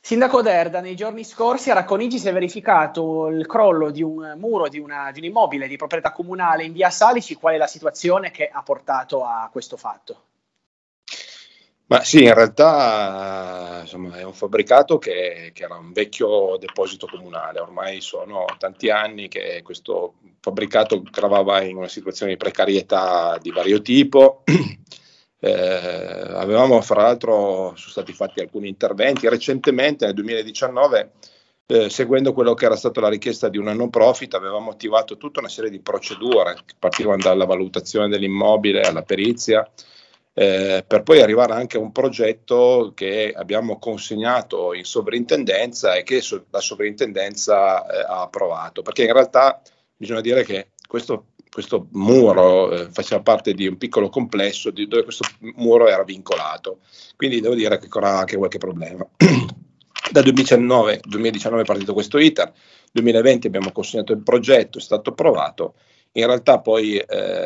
Sindaco D'Erda, nei giorni scorsi a Racconigi si è verificato il crollo di un muro di un immobile di proprietà comunale in via Salici. Qual è la situazione che ha portato a questo fatto? Ma sì, in realtà insomma, è un fabbricato che era un vecchio deposito comunale. Ormai sono tanti anni che questo fabbricato gravava in una situazione di precarietà di vario tipo. Avevamo, fra l'altro, sono stati fatti alcuni interventi recentemente nel 2019, seguendo quello che era stata la richiesta di una non profit. Avevamo attivato tutta una serie di procedure che partivano dalla valutazione dell'immobile alla perizia, per poi arrivare anche a un progetto che abbiamo consegnato in sovrintendenza e che la sovrintendenza ha approvato, perché in realtà bisogna dire che questo muro faceva parte di un piccolo complesso dove questo muro era vincolato, quindi devo dire che c'era anche qualche problema. Dal 2019 è partito questo iter, 2020 abbiamo consegnato il progetto, è stato approvato. In realtà poi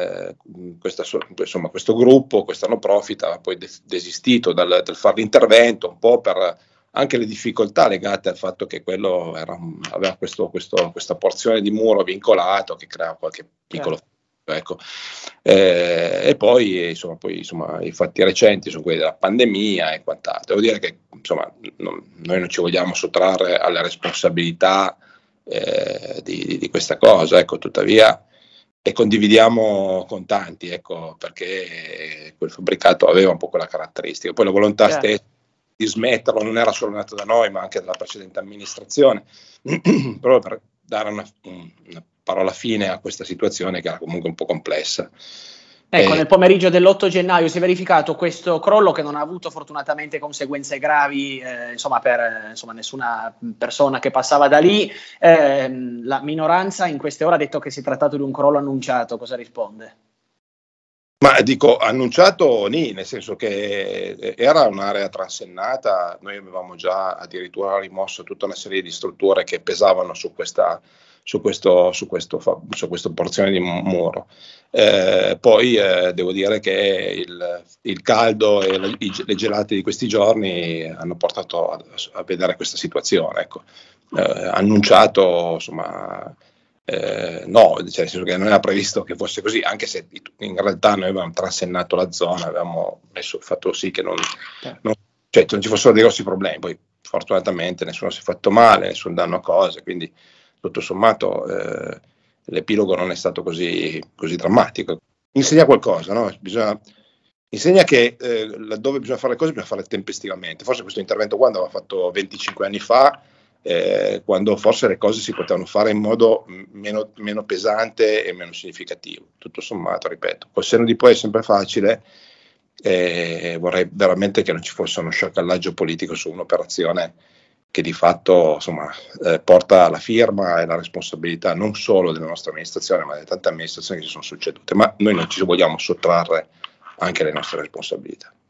questo gruppo, questa no profit, ha poi desistito dal fare l'intervento, un po' per anche le difficoltà legate al fatto che quello aveva questa porzione di muro vincolato che crea qualche piccolo ecco. E poi insomma i fatti recenti sono quelli della pandemia e quant'altro. Devo dire che insomma noi non ci vogliamo sottrarre alle responsabilità di questa cosa, ecco, tuttavia, e condividiamo con tanti, ecco, perché quel fabbricato aveva un po' quella caratteristica. Poi la volontà stessa di smetterlo non era solo nata da noi, ma anche dalla precedente amministrazione, proprio per dare una parola fine a questa situazione che era comunque un po' complessa. Ecco, nel pomeriggio dell'8 gennaio si è verificato questo crollo che non ha avuto fortunatamente conseguenze gravi, per nessuna persona che passava da lì. La minoranza in queste ore ha detto che si è trattato di un crollo annunciato. Cosa risponde? Ma dico annunciato, nel senso che era un'area transennata. Noi avevamo già addirittura rimosso tutta una serie di strutture che pesavano su questa porzione di muro. Poi devo dire che il caldo e le gelate di questi giorni hanno portato a vedere questa situazione. Ecco. Annunciato, insomma. No, nel senso che non era previsto che fosse così, anche se in realtà noi avevamo transennato la zona, avevamo fatto sì che non ci fossero dei grossi problemi. Poi fortunatamente nessuno si è fatto male, nessun danno a cose, quindi tutto sommato l'epilogo non è stato così drammatico. Insegna qualcosa, no? Insegna che laddove bisogna fare le cose bisogna farle tempestivamente. Forse questo intervento qua andava fatto 25 anni fa, quando forse le cose si potevano fare in modo meno pesante e meno significativo. Tutto sommato, ripeto, col senno di poi è sempre facile. Vorrei veramente che non ci fosse uno sciacallaggio politico su un'operazione che di fatto porta la firma e la responsabilità non solo della nostra amministrazione, ma di tante amministrazioni che si sono succedute. Ma noi non ci vogliamo sottrarre anche alle nostre responsabilità.